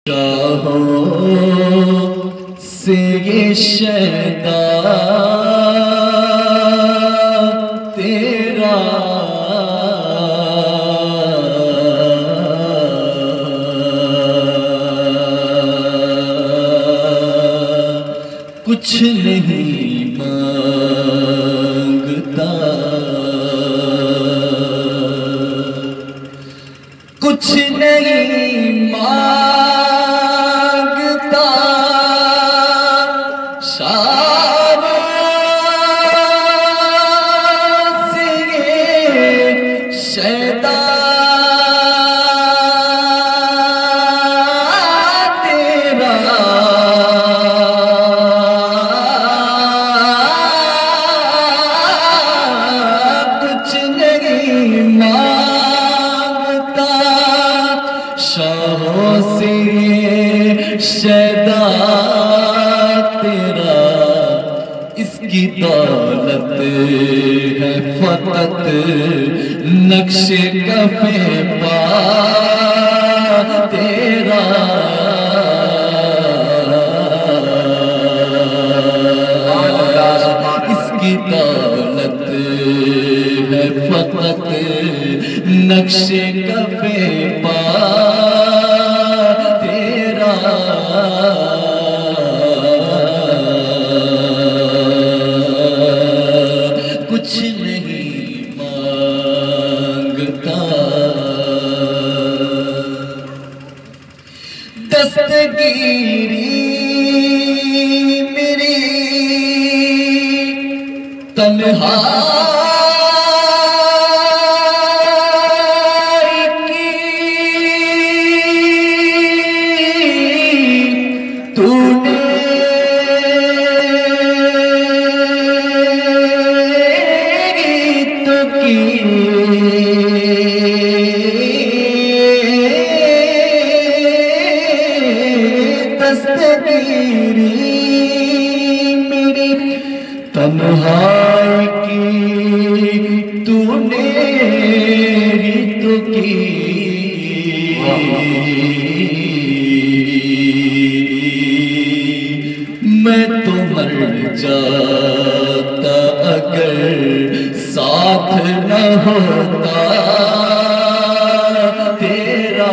راہوں سے یہ شیدا تیرا کچھ نہیں مانگتا، کچھ نہیں مانگتا، شاباش یہ شیدا شاہوں سے شیدا تیرا، اس کی دولت ہے فقط نقش کف پا تیرا، اس کی دولت ہے فقط نقش کف پا تیرا، کچھ نہیں مانگتا، دستگیری میری تنہائی کی تو نے تو کی، دستگیری میری تنہائی کی تو نے ہی تو کی، میں تو مر جاتا اگر ساتھ نہ ہوتا تیرا،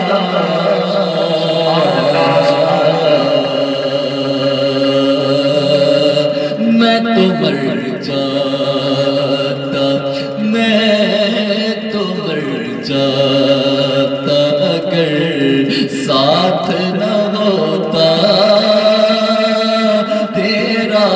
میں تو مر جاتا، میں تو مر جاتا اگر ساتھ نہ ہوتا تیرا،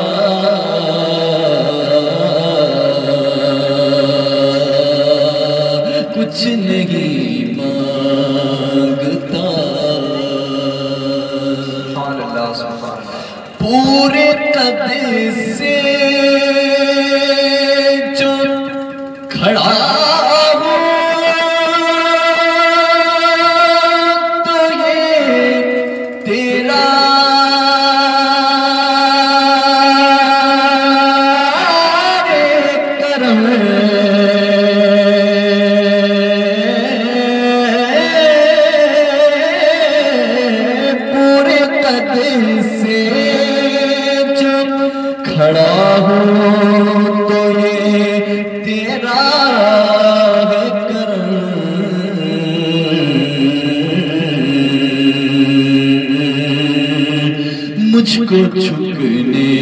کچھ نہیں مانگتا، پورے قد سے جو کھڑا ہوں تو یہ تیرا کرم، پورے قد سے کھڑا ہوں تو یہ تیرا ہے کرم، مجھ کو جھکنے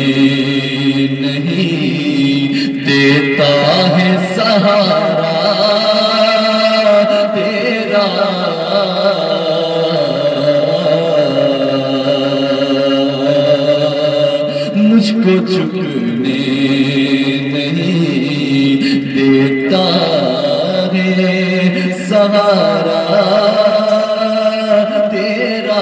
نہیں دیتا ہے سہارا تیرا، مجھ کو جھکنے نہیں دیتا ہے سہارا تیرا،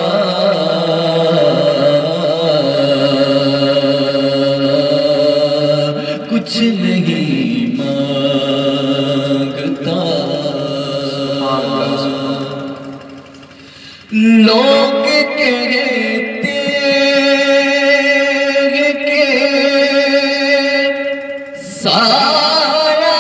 کچھ نہیں مانگتا، لوگ کہتے سایہ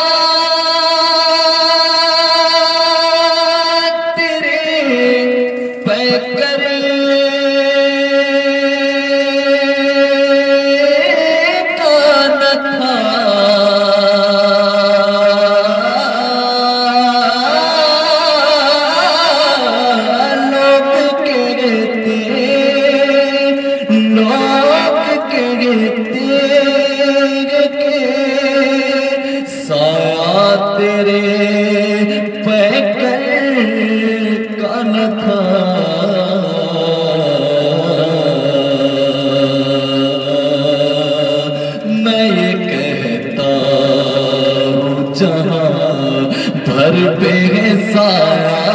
تیرے پیکر بھر پہ سایہ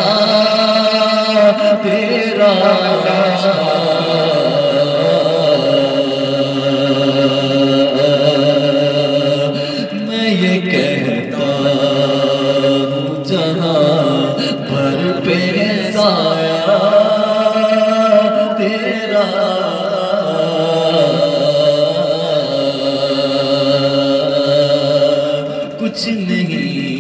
تیرا میں یہ کہتا ہوں جہاں بھر پہ سایہ تیرا کچھ نہیں